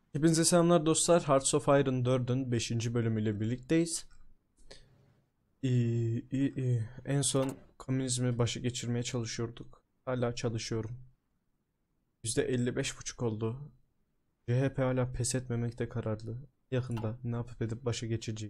Hepinize selamlar dostlar. Hearts of Iron 4'ün 5. bölümüyle birlikteyiz. İyi. En son komünizmi başa geçirmeye çalışıyorduk. Hala çalışıyorum. %55,5 oldu. CHP hala pes etmemekte kararlı. Yakında ne yapıp edip başa geçecek.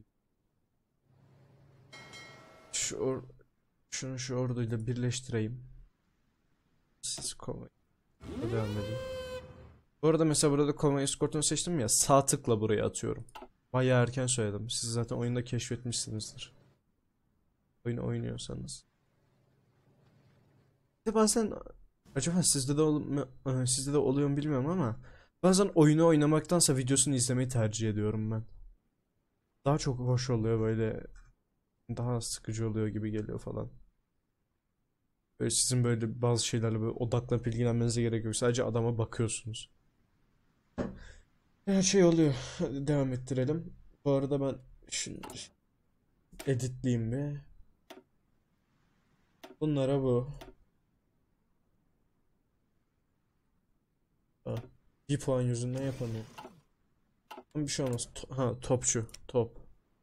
Şu şunu şu orduyla birleştireyim. Siz kovayı. Devam edin. Bu arada mesela burada Koma Escort'unu seçtim ya. Sağ tıkla buraya atıyorum. Bayağı erken söyledim. Siz zaten oyunda keşfetmişsinizdir. Oyunu oynuyorsanız. Bir de bazen acaba sizde de oluyor mu bilmiyorum ama bazen oyunu oynamaktansa videosunu izlemeyi tercih ediyorum ben. Daha çok hoş oluyor böyle, daha sıkıcı oluyor gibi geliyor falan. Böyle sizin böyle bazı şeylerle böyle odaklanıp ilgilenmenize gerek yok. Sadece adama bakıyorsunuz. Her şey oluyor. Hadi devam ettirelim. Bu arada ben şunu editleyeyim bir. Bunlara bu. Ha, bir puan yüzünden yapamıyorum. Ama bir şey olmaz. Ha, topçu. Top.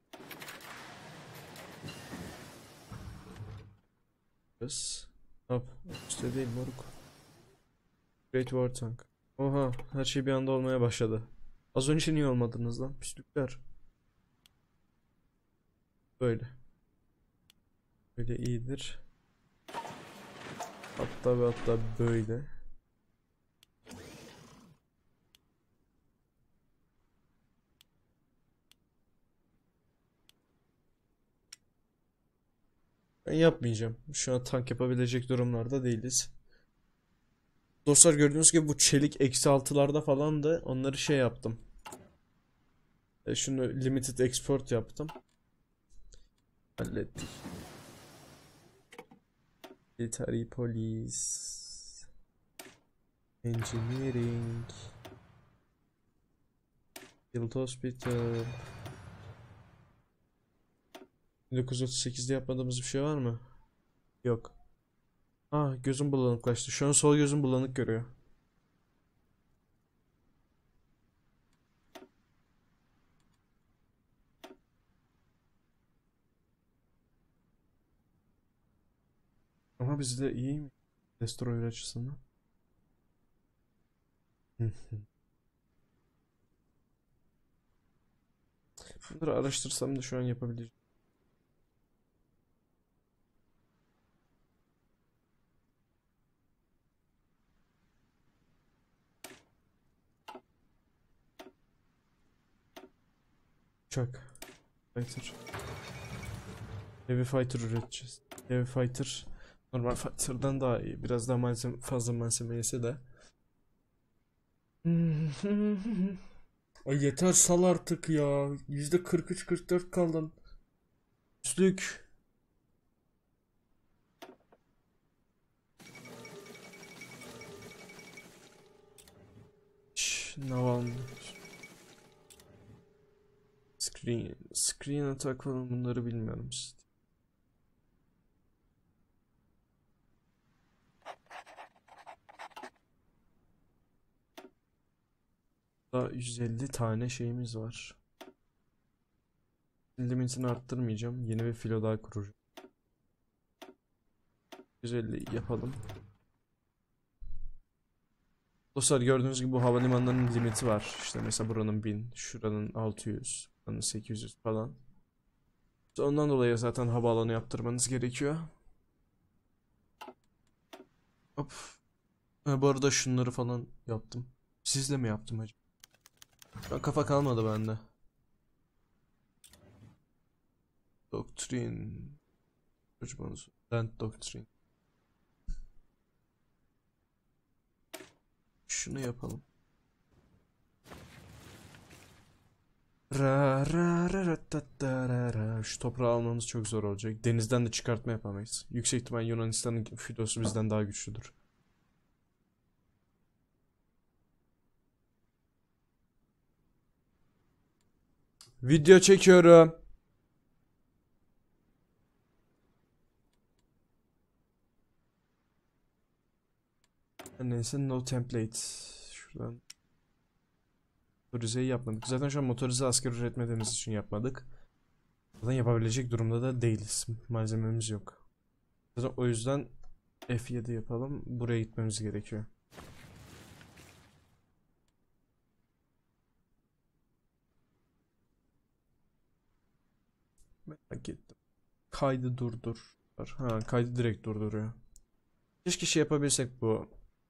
Kız. Hop. İşte değil moruk. Great War Tank. Oha. Her şey bir anda olmaya başladı. Az önce niye olmadınız lan? Pislikler. Böyle. Böyle iyidir. Hatta ve hatta böyle. Ben yapmayacağım. Şu an tank yapabilecek durumlarda değiliz. Dostlar gördüğünüz gibi bu çelik -6'larda falan da onları şey yaptım. Şunu limited export yaptım. Hallettik. Military Police. Engineering. Field Hospital. 1938'de yapmadığımız bir şey var mı? Yok. Ah, gözüm bulanıklaştı. Şu an sol gözüm bulanık görüyor. Ama bizde iyi mi? Destroyer açısından. Hı. Bunları araştırsam da şu an yapabileceğim. Uçak. Fighter. Heavy Fighter üreteceğiz. Heavy Fighter normal Fighter'dan daha iyi. Biraz daha malzeme, fazla malzeme yese de. Ay yeter sal artık ya. %43-44 kaldın. Üstlük. Naval. Screen atak falan bunları bilmiyorum işte. Daha 150 tane şeyimiz var. Limitini arttırmayacağım. Yeni bir filo daha kuracağım. 150 yapalım. Dostlar gördüğünüz gibi bu havalimanlarının limiti var. İşte mesela buranın 1000, şuranın 600, buranın 800 falan. Ondan dolayı zaten havaalanı yaptırmanız gerekiyor. Hop. Ha, bu arada şunları falan yaptım. Sizle mi yaptım acaba? Şu an kafa kalmadı bende. Doktrin. Çocuk Land Doktrin. Şunu yapalım. Ra ra ra ra ta ta ra ra. Şu toprağı almamız çok zor olacak. Denizden de çıkartma yapamayız. Yüksek ihtimal Yunanistan'ın filosu bizden daha güçlüdür. Video çekiyorum. Neyse no template. Şuradan Motorizeyi yapmadık. Zaten şu an motorize asker üretmediğimiz için yapmadık. Zaten yapabilecek durumda da değiliz. Malzememiz yok. Zaten o yüzden F7 yapalım. Buraya gitmemiz gerekiyor. Merak ettim. Kaydı durdur. Ha, kaydı direkt durduruyor. Keşke şey yapabilsek bu.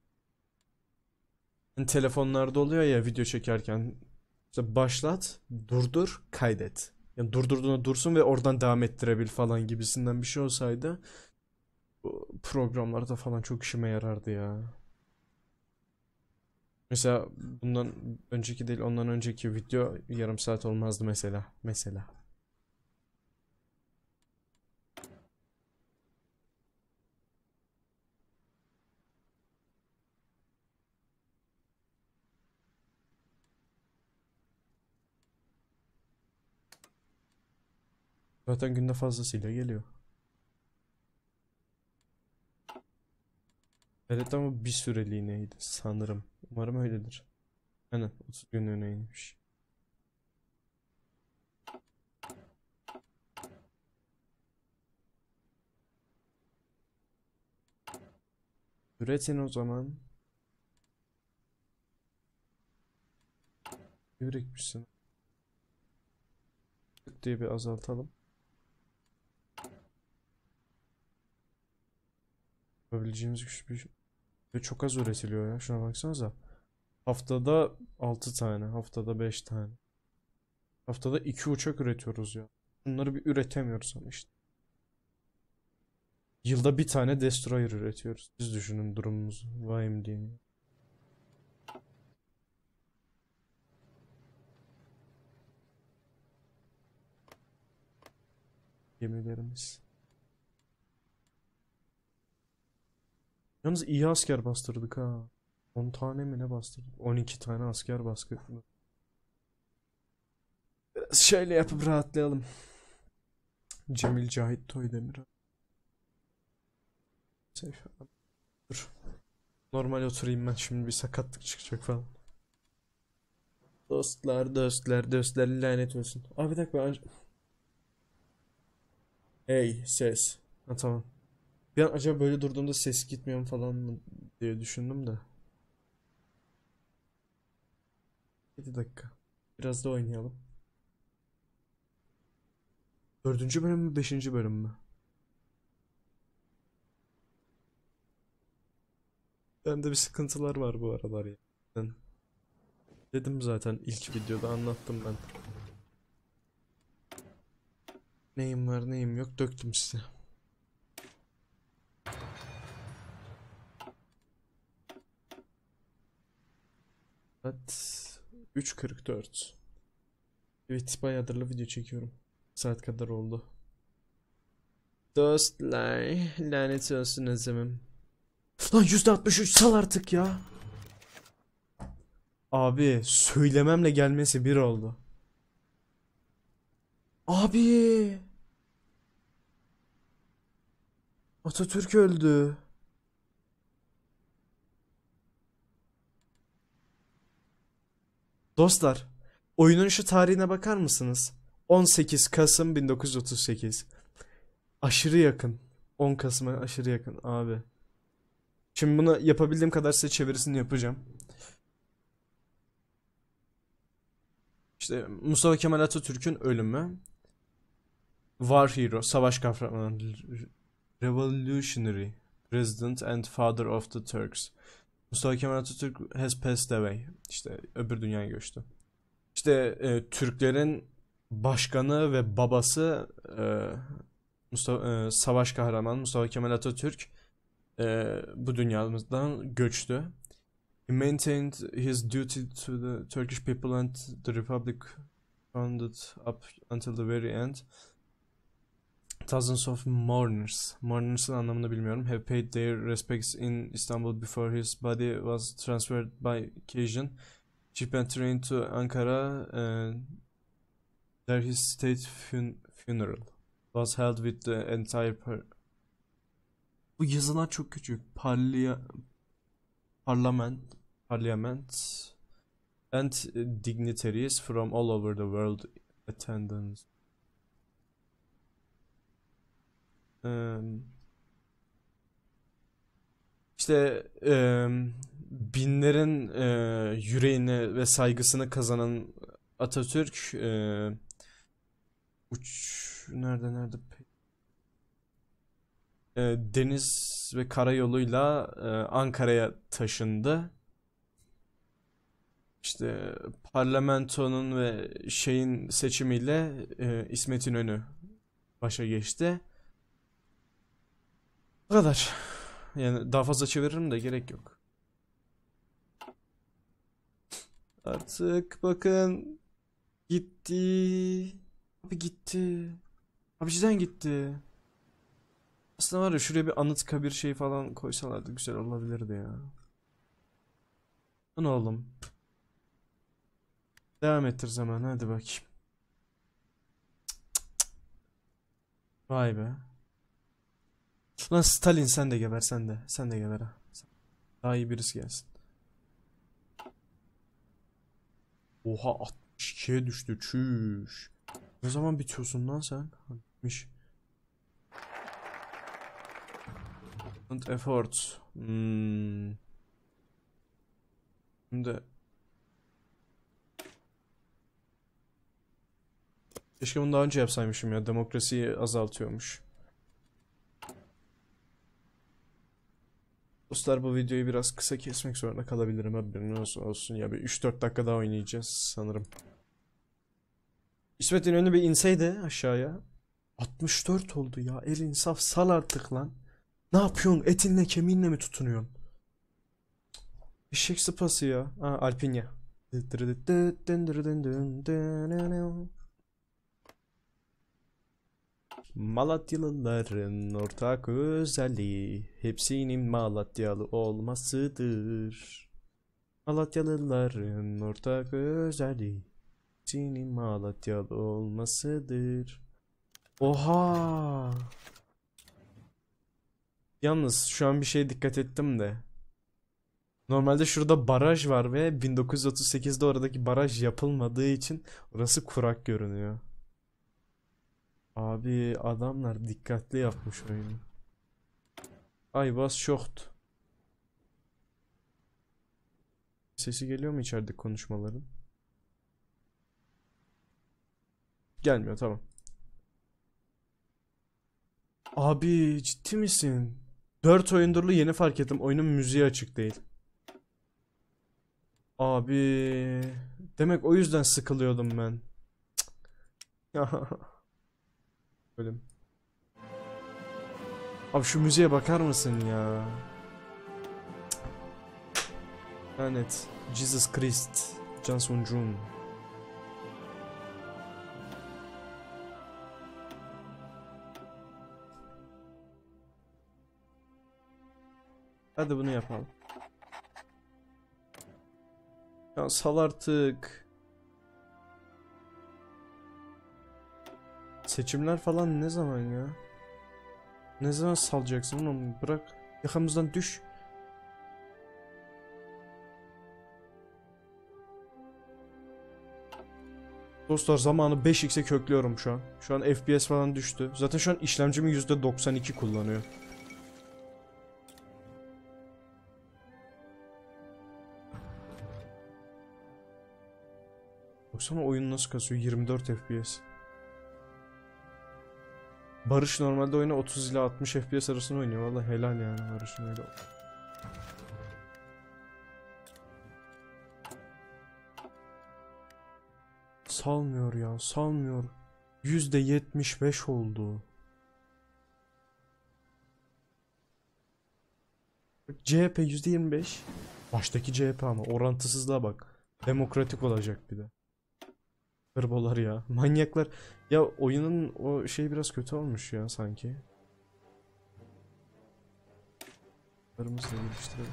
Hani telefonlarda oluyor ya video çekerken. İşte başlat, durdur, kaydet. Yani durdurduğunda dursun ve oradan devam ettirebil falan gibisinden bir şey olsaydı bu programlarda falan çok işime yarardı ya. Mesela bundan önceki değil ondan önceki video yarım saat olmazdı mesela. Mesela. Zaten günde fazlasıyla geliyor. Evet ama bir süreliğineydi sanırım. Umarım öyledir. Aynen 30 günlüğüneymiş. Üretin o zaman. Üretmişsin. Tık diye bir azaltalım. Yapabileceğimiz güç bir... Ve çok az üretiliyor ya. Şuna baksanıza. Haftada 6 tane. Haftada 5 tane. Haftada 2 uçak üretiyoruz ya. Bunları bir üretemiyoruz ama işte. Yılda bir tane destroyer üretiyoruz. Siz düşünün durumumuzu. Vahim diye. Gemilerimiz. Yalnız iyi asker bastırdık ha. 10 tane mi ne bastırdık? 12 tane asker bastırdık. Biraz şöyle yapıp rahatlayalım. Cemil Cahit Toydemir. Sayfa. Dur. Normal oturayım ben şimdi bir sakatlık çıkacak falan. Dostlar, dostlar, dostlar lanet olsun. Aa bir dakika ben... Hey ses. Ha tamam. Bir an acaba böyle durduğumda ses gitmiyor mu falan mı diye düşündüm de. 7 dakika. Biraz da oynayalım. Dördüncü bölüm mü, beşinci bölüm mü? Bende bir sıkıntılar var bu aralar ya. Ben dedim zaten ilk videoda anlattım ben. Neyim var neyim yok döktüm size. Saat 3:44. Evet bayağıdır video çekiyorum. Saat kadar oldu. Dostlar lanet olsun Azem'im. Lan %63 sal artık ya. Abi söylememle gelmesi bir oldu. Abi Atatürk öldü. Dostlar oyunun şu tarihine bakar mısınız? 18 Kasım 1938. Aşırı yakın. 10 Kasım'a aşırı yakın abi. Şimdi bunu yapabildiğim kadar size çevirisini yapacağım. İşte Mustafa Kemal Atatürk'ün ölümü. War hero, savaş kahramanı. Revolutionary president and father of the Turks. Mustafa Kemal Atatürk has passed away. İşte öbür dünyaya göçtü. İşte Türklerin başkanı ve babası savaş kahramanı Mustafa Kemal Atatürk bu dünyamızdan göçtü. He maintained his duty to the Turkish people and the Republic founded up until the very end. Thousands of mourners. Mourners'ın anlamını bilmiyorum. Have paid their respects in Istanbul before his body was transferred by occasion. Ship and train to Ankara. There his state funeral was held with the entire Bu yazılar çok küçük. Parlament and dignitaries from all over the world attendance. İşte binlerin yüreğini ve saygısını kazanan Atatürk nerede deniz ve karayoluyla Ankara'ya taşındı. İşte parlamentonun ve şeyin seçimiyle İsmet İnönü başa geçti. Bu kadar. Yani daha fazla çeviririm de gerek yok. Artık bakın gitti. Abi gitti. Abi cidden gitti. Aslında var ya şuraya bir Anıtkabir şey falan koysalardı güzel olabilirdi ya. Lan oğlum. Devam ettir zaman hadi bakayım. Vay be. Lan Stalin sen de geber sen de. Sen de geber ha. Daha iyi birisi gelsin. Oha 62'ye düştü çüş. Ne zaman bitiyorsun lan sen? Bitmiş. And effort. Şimdi keşke bunu daha önce yapsaymışım ya. Demokrasiyi azaltıyormuş. Dostlar bu videoyu biraz kısa kesmek zorunda kalabilirim. Haberiniz olsun ya. Bir 3-4 dakika daha oynayacağız sanırım. İsmet İnönü bir inseydi aşağıya. 64 oldu ya. El insaf sal artık lan. Ne yapıyorsun? Etinle kemiğinle mi tutunuyorsun? Eşek sıpası ya. Ha Alpinya. Malatyalıların ortak özelliği hepsinin Malatyalı olmasıdır. Malatyalıların ortak özelliği hepsinin Malatyalı olmasıdır. Oha! Yalnız şu an bir şeye dikkat ettim de. Normalde şurada baraj var ve 1938'de oradaki baraj yapılmadığı için orası kurak görünüyor. Abi adamlar dikkatli yapmış oyunu. I was shocked. Sesi geliyor mu içeride konuşmaların? Gelmiyor tamam. Abi ciddi misin? 4 oyundurlu yeni fark ettim. Oyunun müziği açık değil. Abi demek o yüzden sıkılıyordum ben. Bölüm. Abi şu müziğe bakar mısın ya? Lanet. Jesus Christ. Johnson Jun. Hadi bunu yapalım. Ya sal artık. Seçimler falan ne zaman ya? Ne zaman salacaksın oğlum? Bırak. Yakamızdan düş. Dostlar zamanı 5x'e köklüyorum şu an. Şu an FPS falan düştü. Zaten şu an işlemcimi %92 kullanıyor. Baksana oyun nasıl kasıyor 24 FPS. Barış normalde oyunu 30 ile 60 FPS arasında oynuyor. Vallahi helal yani Barış'ın öyle. Salmıyor ya, salmıyor. %75 oldu. CHP %25. Baştaki CHP ama orantısızlığa bak. Demokratik olacak bir de. Hırbolar ya. Manyaklar. Ya oyunun o şey biraz kötü olmuş ya sanki.Larımızla geliştirelim.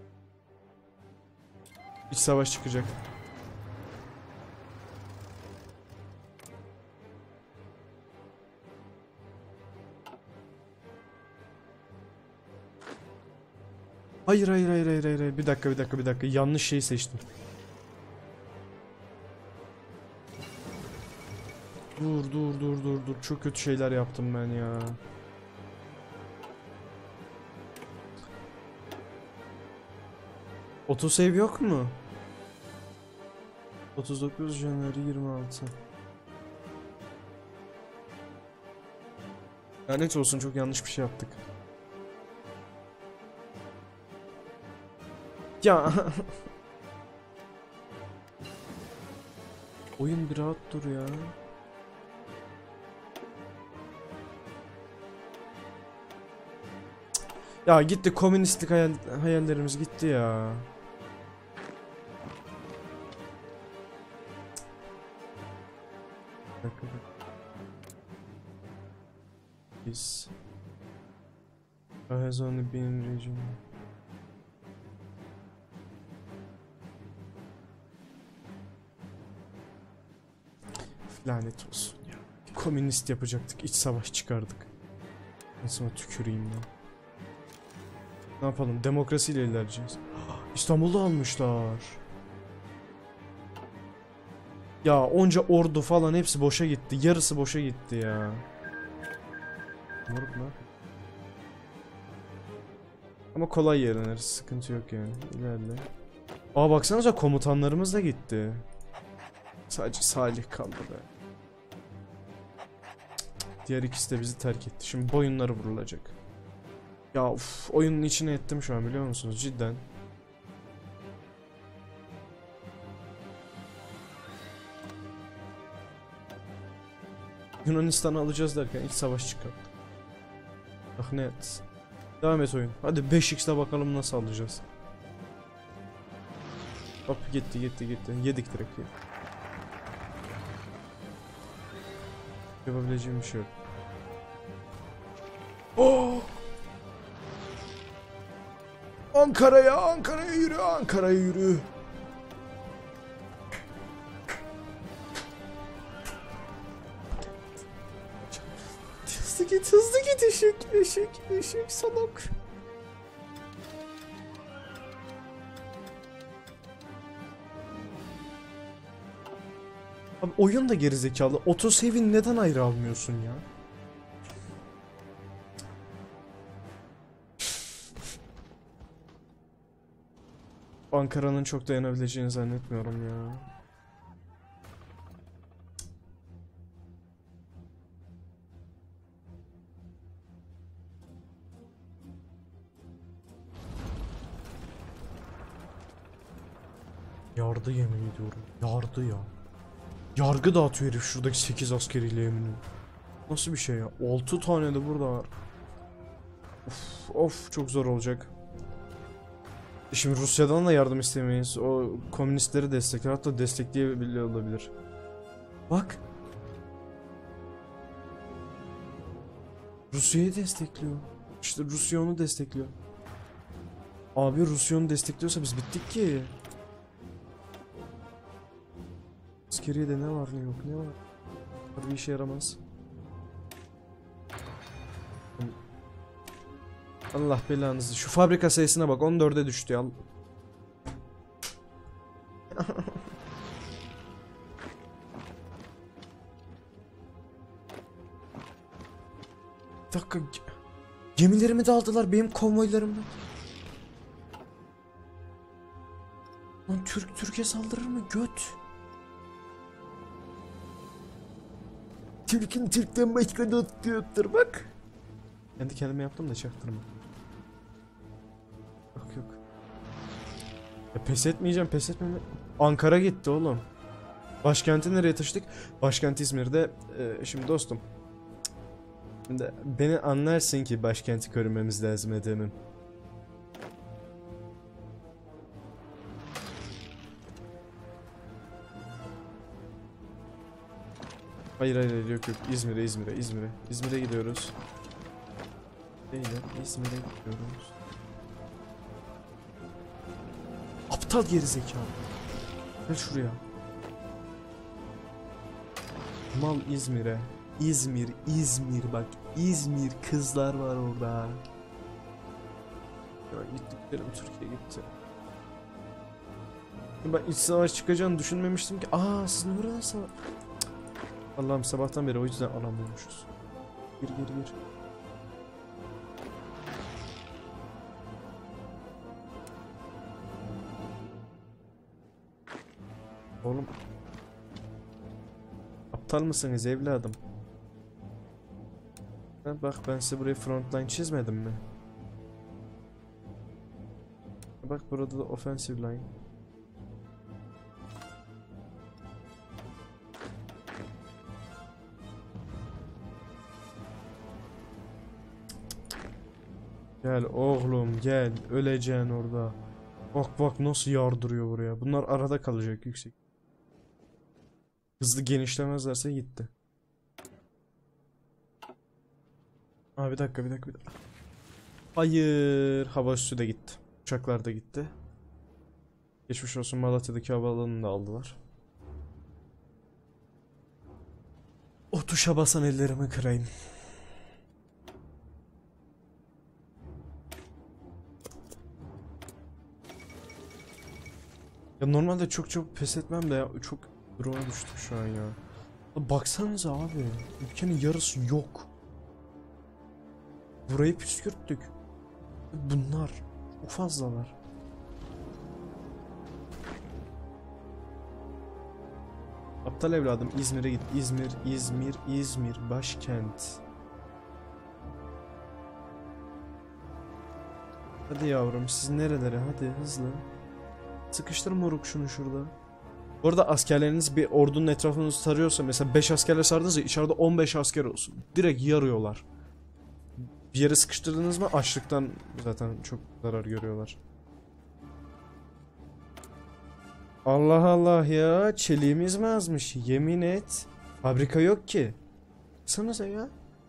İç savaş çıkacak. Hayır hayır hayır hayır hayır. Hayır. Bir dakika bir dakika bir dakika. Yanlış şeyi seçtim. Dur dur dur dur dur. Çok kötü şeyler yaptım ben ya. Autosave yok mu? 39 January 26. Lanet olsun, çok yanlış bir şey yaptık. Ya. Oyun bir rahat dur ya. Ya gitti komünistlik hayallerimiz gitti ya. Biz has only been region. Lanet olsun ya. Komünist yapacaktık, iç savaş çıkardık. Nasıl tüküreyim ben. Ne yapalım? Demokrasiyle ilerleyeceğiz. İstanbul'da almışlar. Ya onca ordu falan hepsi boşa gitti. Yarısı boşa gitti ya. Moruk ne? Ama kolay yerenir. Sıkıntı yok yani. İlerle. Aa baksanıza, komutanlarımız da gitti. Sadece Salih kaldı be. Diğer ikisi de bizi terk etti. Şimdi boyunları vurulacak. Ya uf, oyunun içine ettim şu an, biliyor musunuz? Cidden. Yunanistan'ı alacağız derken iç savaş çıkarttı. Ah net. Devam et oyun. Hadi 5x'te bakalım nasıl alacağız. Hop gitti gitti gitti. Yedik direkt ya. Yapabileceğim bir şey yok. Oh! Ankara'ya, Ankara'ya yürü, Ankara'ya yürü. Hızlı git, hızlı git eşek, eşek, eşek salak. Abi oyun da gerizekalı. Autosave'in neden ayrı almıyorsun ya? Ankara'nın çok dayanabileceğini zannetmiyorum ya. Yardı yemin ediyorum. Yardı ya. Yargı dağıtıyor herif şuradaki 8 askeriyle eminim. Nasıl bir şey ya? 6 tane de burada var. Of, of çok zor olacak. Şimdi Rusya'dan da yardım istemeyiz. O komünistleri destekler, hatta destekleyebiliyor olabilir. Bak. Rusya'yı destekliyor. İşte Rusya onu destekliyor. Abi Rusya onu destekliyorsa biz bittik ki. Askeriyede ne var ne yok, ne var? Bir işe yaramaz. Allah belanızı. Şu fabrika sayısına bak, 14'e düştü ya. Bir dakika. Gemilerimi de aldılar, benim konvoylarımı. Lan Türkiye saldırır mı göt? Türk'ten başka dost yoktur bak. Kendi kendime yaptım da çaktırma. Yok yok. Ya pes etmeyeceğim, pes etmeme. Ankara gitti oğlum. Başkenti nereye taşıdık? Başkent İzmir'de. Şimdi dostum. Şimdi beni anlarsın ki başkenti korumamız lazım adamım. Hayır hayır hayır, yok yok, İzmir'e İzmir'e İzmir'e İzmir'e gidiyoruz. Değil, İzmir'e gidiyoruz. Aptal gerizekalı. Gel şuraya. Mal İzmir'e. İzmir, İzmir bak. İzmir, kızlar var orada. Ya gittik. Benim Türkiye gitti. Ben iç savaş çıkacağını düşünmemiştim ki. Aa, sizin orada savaş. Allah'ım, sabahtan beri o yüzden alamıyormuşuz. Gir gir gir. Oğlum. Aptal mısınız evladım? Ha, bak ben size buraya frontline çizmedim mi? Bak burada da offensive line. Gel oğlum gel, öleceksin orada. Bak bak nasıl yardırıyor buraya. Bunlar arada kalacak yüksek. Hızlı genişlemezlerse gitti. Aa, bir dakika bir dakika bir dakika. Hayır, hava üssü de gitti. Uçaklar da gitti. Geçmiş olsun, Malatya'daki havaalanını da aldılar. O tuşa basan ellerimi kırayım. Ya normalde çok pes etmem de ya, çok duruma düştüm şu an ya. Baksanıza abi, ülkenin yarısı yok. Burayı püskürttük. Bunlar çok fazlalar. Aptal evladım, İzmir'e git. İzmir başkent. Hadi yavrum, siz nerelere, hadi hızlı. Sıkıştır moruk şunu şurada. Bu arada askerleriniz bir ordunun etrafını sarıyorsa, mesela 5 askerle sardınız ya, içeride 15 asker olsun. Direkt yarıyorlar. Bir yere sıkıştırdınız mı açlıktan zaten çok zarar görüyorlar. Allah Allah ya, çeliğimiz mi azmış? Yemin et. Fabrika yok ki. Baksanıza ya.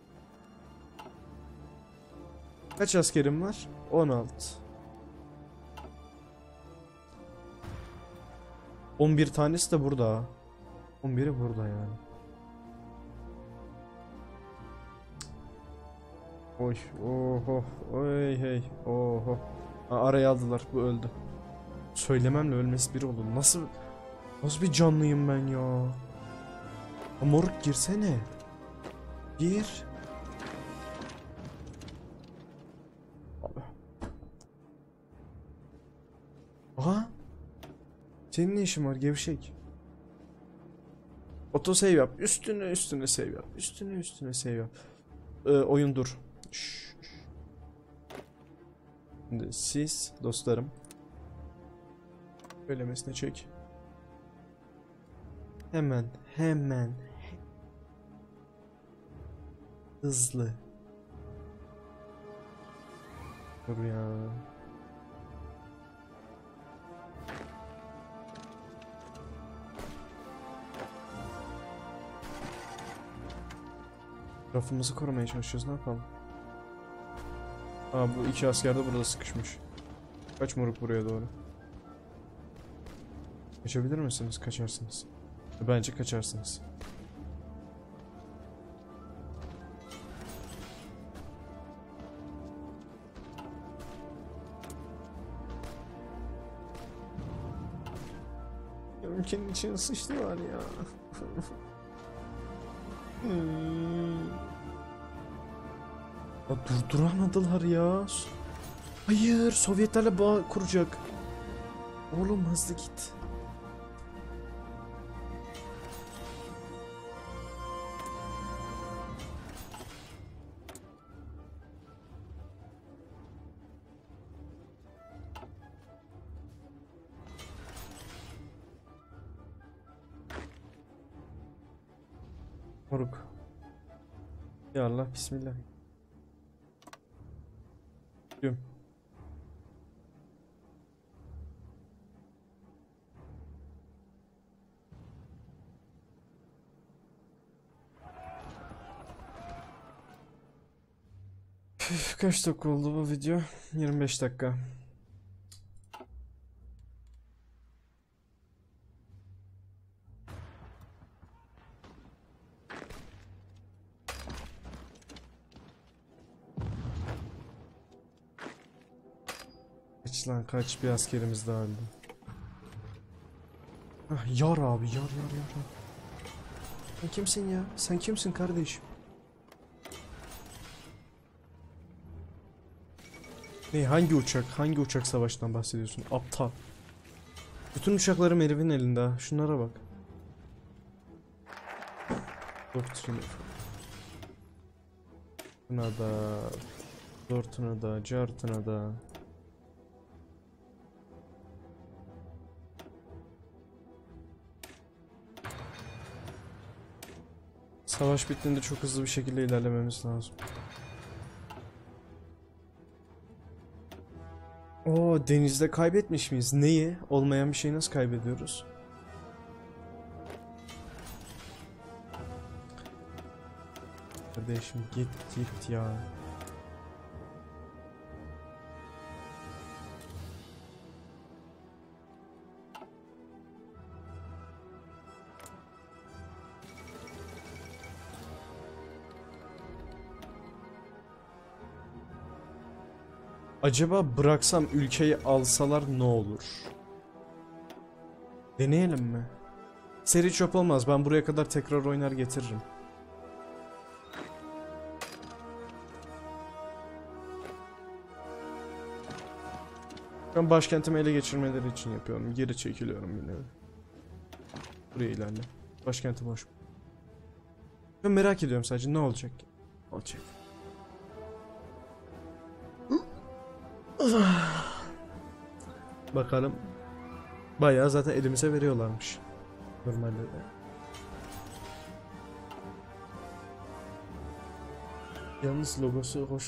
Kaç askerim var? 16. 11 tanesi de burada. 11'i burada yani. Oy, oho, oy hey, oho. Ha, araya aldılar, bu öldü. Söylememle ölmesi bir oldu. Nasıl bir canlıyım ben ya? Ha, moruk girsene. Gir. Abi. Aha. Senin ne işin var gevşek? Auto save yap. Üstüne save yap. Üstüne save yap. Oyun dur. Şşş. Şimdi siz dostlarım. Böylemesine çek. Hemen. Hızlı. Dur ya. Rafımızı korumaya çalışıyoruz, ne yapalım? Aa, bu iki asker de burada sıkışmış. Kaç moruk buraya doğru. Kaçabilir misiniz? Kaçarsınız. Bence kaçarsınız. Ya, ülkenin içine sıçtılar ya. Ya durduramadılar ya. Hayır, Sovyetlerle bağ kuracak. Oğlum hızlı git. Moruk. Ya Allah, bismillah. Diyorum. Kaç dakika oldu bu video? 25 dakika. Kaç lan kaç, bir askerimiz daha öldü. Hah, yar abi yar. Sen kimsin ya? Sen kimsin kardeşim? Ne, hangi uçak? Hangi uçak savaştan bahsediyorsun? Aptal. Bütün uçaklarım herifin elinde ha. Şunlara bak. Doktrin. Buna da. Dortuna da. Cartına da. Savaş bittiğinde çok hızlı bir şekilde ilerlememiz lazım. Oo, denizde kaybetmiş miyiz? Neyi? Olmayan bir şeyi nasıl kaybediyoruz? Kardeşim git ya. Acaba bıraksam ülkeyi alsalar ne olur? Deneyelim mi? Seri çöp olmaz. Ben buraya kadar tekrar oynar getiririm. Ben başkentimi ele geçirmeleri için yapıyorum. Geri çekiliyorum yine. Buraya ilerle. Başkenti boş. Ben merak ediyorum sadece ne olacak? Olacak. Bakalım. Bayağı zaten elimize veriyorlarmış. Normalde de. Yalnız logosu hoş.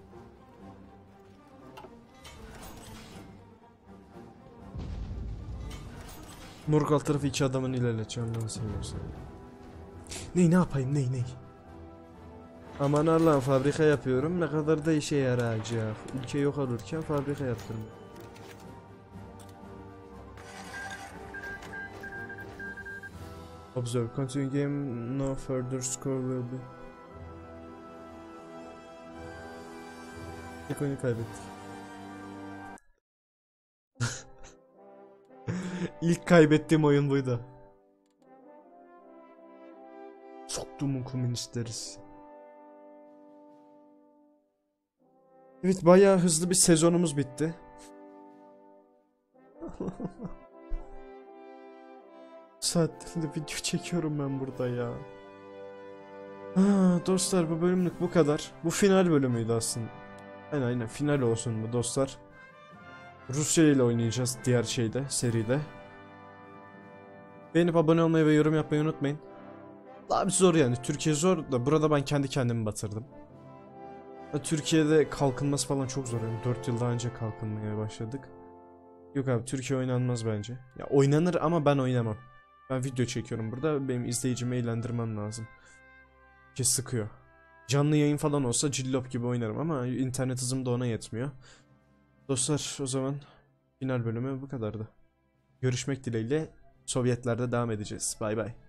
Morg alt tarafı iki adamın ilerleteceğim, Allah'ını seviyorsan. Ne yapayım ne? Aman Allah'ım, fabrika yapıyorum, ne kadar da işe yarayacak. Ülke yok olurken fabrika yaptırım. Observe, continue game, no further score will be. İlk oyunu kaybettik. İlk kaybettiğim oyun buydu. Soktuğumun komünistleriz. Evet, bayağı hızlı bir sezonumuz bitti. Saatlerinde video çekiyorum ben burada ya. Dostlar, bu bölümlük bu kadar. Bu final bölümüydü aslında. Aynen final olsun bu dostlar. Rusya ile oynayacağız diğer seride. Beğenip abone olmayı ve yorum yapmayı unutmayın. Abi zor yani, Türkiye zor da burada ben kendi kendimi batırdım. Türkiye'de kalkınması falan çok zor yani, 4 yıl daha önce kalkınmaya başladık. Yok abi, Türkiye oynanmaz bence. Ya oynanır ama ben oynamam. Ben video çekiyorum burada, benim izleyicimi eğlendirmem lazım. Ki sıkıyor. Canlı yayın falan olsa cillop gibi oynarım ama internet hızım da ona yetmiyor. Dostlar, o zaman final bölümü bu kadardı. Görüşmek dileğiyle, Sovyetlerde devam edeceğiz. Bay bay.